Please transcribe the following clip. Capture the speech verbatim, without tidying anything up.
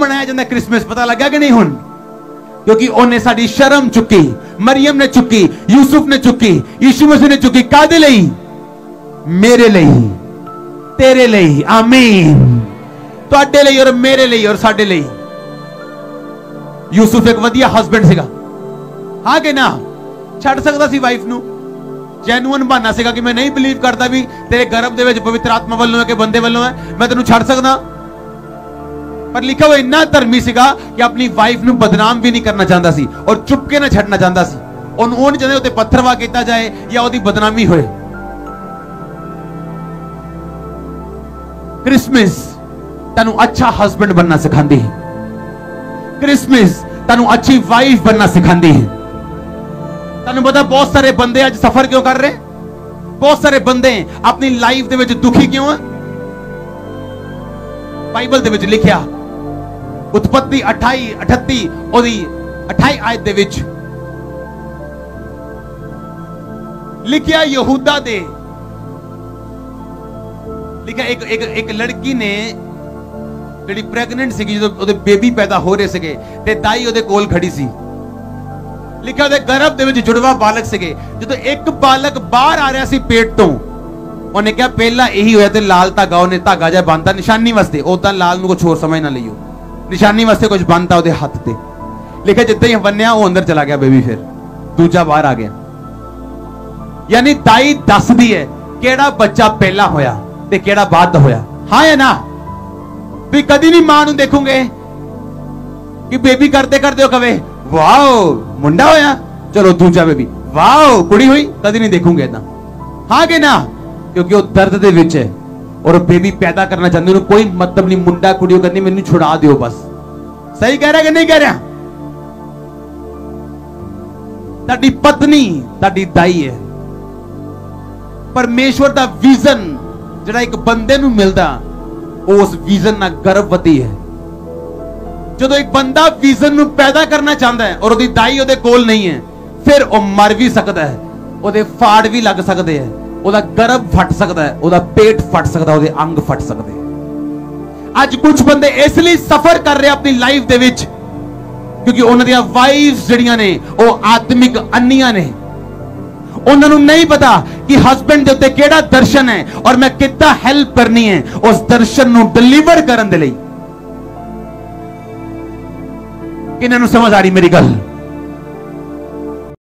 मनाया जाता क्रिसमस, पता लगा कि नहीं हुन? क्योंकि उन्हें साड़ी शर्म चुकी, मरियम ने चुकी, यूसुफ ने चुकी, यीशु मसीह ने चुकी। कादे लई? मेरे लई, तेरे लई, आमीन। तुहाडे लई और मेरे लई और साडे लई। यूसुफ एक वधिया हस्बैंड सीगा, हाँ कि ना? छड़ सकदा सी वाइफ नू, जैनुअन बहाना सीगा कि मैं नहीं बिलीव करता भी तेरे गर्भ दे विच पवित्र आत्मा वालों है कि बंदे वालों है, मैं तेनू छड़ सकदा। पर लिखा हुआ इन्ना धर्मी सीगा कि अपनी वाइफ नू बदनाम भी नहीं करना चाहता सी और चुप के ना छड़ना चाहता सी। उन ओन जदे उते पत्थरवा किया जाए या ओदी बदनामी होए। क्रिसमस तैनू अच्छा हस्बैंड बनना सिखाती है। क्रिसमस तैनू अच्छी वाइफ बनना सिखाती है। तैनू पता बहुत सारे बंदे आज सफर क्यों कर रहे? बहुत सारे बंदे अपनी लाइफ दे विच दुखी क्यों है? बाइबल दे विच लिखिया उत्पत्ति अठाई अठत्ती ओदी अठाई आयत दे विच लिखिया यहूदा दे लिखा एक एक एक लड़की ने ਜਿਹੜੀ ਪ੍ਰੈਗਨੈਂਟ ਸੀਗੀ, ਜਦੋਂ ਉਹਦੇ ਬੇਬੀ ਪੈਦਾ ਹੋ ਰਹੇ ਸੀਗੇ ਤੇ ਦਾਈ ਉਹਦੇ ਕੋਲ ਖੜੀ ਸੀ। ਲਿਖਿਆ ਉਹਦੇ ਗਰਭ ਦੇ ਵਿੱਚ ਜੁੜਵਾ ਬਾਲਕ ਸੀਗੇ। ਜਦੋਂ ਇੱਕ ਬਾਲਕ ਬਾਹਰ ਆ ਰਿਹਾ ਸੀ ਪੇਟ ਤੋਂ, ਉਹਨੇ ਕਿਹਾ ਪਹਿਲਾਂ ਇਹੀ ਹੋਇਆ ਤੇ ਲਾਲ ਧਾਗਾ ਉਹਨੇ ਧਾਗਾ ਜਿਹਾ ਬੰਨਤਾ ਨਿਸ਼ਾਨੀ ਵਾਸਤੇ। ਉਦਾਂ ਲਾਲ ਨੂੰ ਕੁਝ ਹੋਰ ਸਮਝ ਨਾ ਲਈਓ, ਨਿਸ਼ਾਨੀ ਵਾਸਤੇ ਕੁਝ ਬੰਨਤਾ ਉਹਦੇ ਹੱਥ ਤੇ। ਲਿਖਿਆ ਜਿੱਦਾਂ ਹੀ ਬੰਨਿਆ ਉਹ ਅੰਦਰ ਚਲਾ ਗਿਆ ਬੇਬੀ, ਫਿਰ ਦੂਜਾ ਬਾਹਰ ਆ ਗਿਆ। ਯਾਨੀ ਦਾਈ ਦੱਸਦੀ ਹੈ ਕਿਹੜਾ ਬੱਚਾ ਪਹਿਲਾਂ ਹੋਇਆ ਤੇ ਕਿਹੜਾ ਬਾਅਦ ਹੋਇਆ। ਹਾਂ ਜਾਂ ਨਾ? भी कदी नहीं मां नूं देखोगे कि बेबी करते करते कवे वाओ मुंडा होया, चलो दूजा बेबी वाओ कुड़ी हुई, कदी नहीं देखोगे इतना। हाँ कि ना? क्योंकि वो दर्द दे विच है और बेबी पैदा करना चाहते, कोई मतलब नहीं मुंडा कुड़ी करनी, मैनू छुड़ा दियो बस। सही कह रहा कि नहीं कह रहा? ताड़ी पत्नी ताड़ी दाई है। परमेश्वर दा विजन जिहड़ा एक बंदे नूं मिलदा उस विजन ना गर्भवती है। जो एक बंदा विजन नूं पैदा करना चाहता है और उसकी दाई उसदे कोल नहीं है, फिर वह मर भी सकता है, उसदे फाड़ भी लग सकते हैं, उसदा गर्भ फट सकता है, उसदा पेट फट सकता है, उसदे अंग फट सकते हैं। आज कुछ बंदे इसलिए सफर कर रहे अपनी लाइफ दे विच क्योंकि उन्हां दी वाइफ्स जड़ियां ने वो आत्मिक अन्नियां ने। उन्होंने नहीं पता कि हस्बैंड के उत्ते केड़ा दर्शन है और मैं कितना हेल्प करनी है उस दर्शन नूं डिलीवर करन दे लई। किन्हां नूं समझ आ रही मेरी गल?